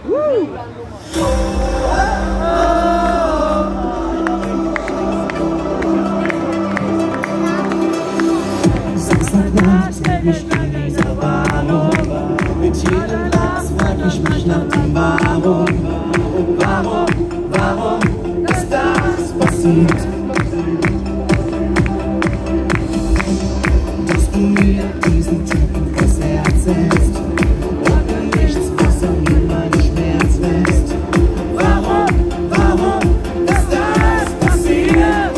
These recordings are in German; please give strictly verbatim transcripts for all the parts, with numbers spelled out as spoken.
Samstagnacht frag mich wieder warum. Mit jedem Glas frag ich mich nach dem Warum. Warum, warum ist das passiert? Dass du mir diesen Typen das Herz hältst, ohne nichts außer mir meinen Schmerz lässt. Warum, warum ist das passiert?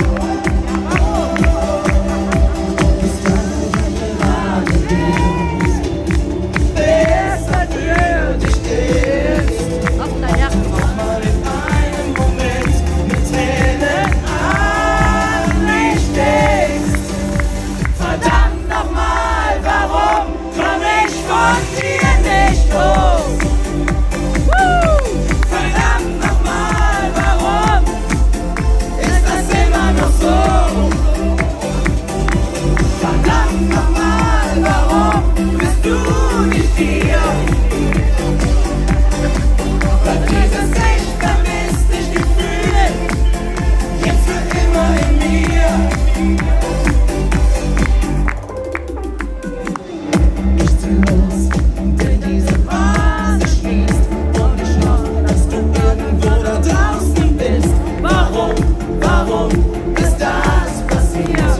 Bis dann gerade denkst, wer es natürlich ist. Nochmal in einem Moment mit Tränen an mich denkst. Verdammt nochmal, warum komm ich von dir nicht los? Verdammt nochmal, warum ist das immer noch so? Verdammt nochmal, warum bist du nicht hier? Weil dieses Ich vermisst dich Gefühl jetzt für immer in mir. Ich zieh los, denn diese Phase schließt und ich hoffe, dass du irgendwo da draußen bist. Warum, warum ist das passiert?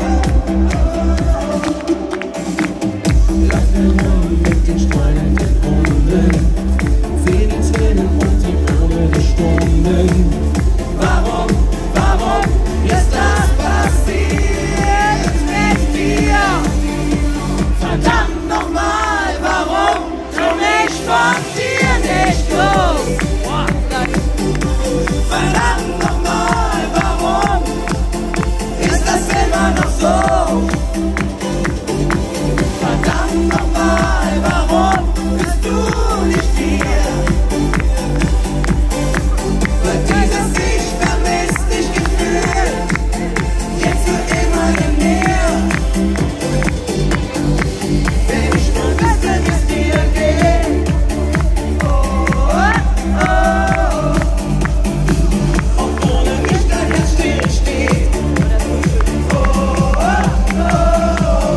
Laufe rum mit den streunenden Hunden, seh die Tränen und die Blume der Stunden. Warum, warum ist das passiert mit dir? Verdammt nochmal, warum komm ich von dir nicht los? Verdammt nochmal, warum ist das immer noch so? Verdammt nochmal, warum bist du nicht hier? Weil dieses Ich vermisst dich Gefühl jetzt für immer in mir. Wenn ich nur wüsste, wie es dir geht. Oh, oh, oh. Und ohne mich dein Herz still steht. Oh, oh, oh.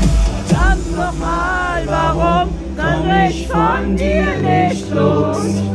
Verdammt nochmal, warum komm ich von dir nicht los?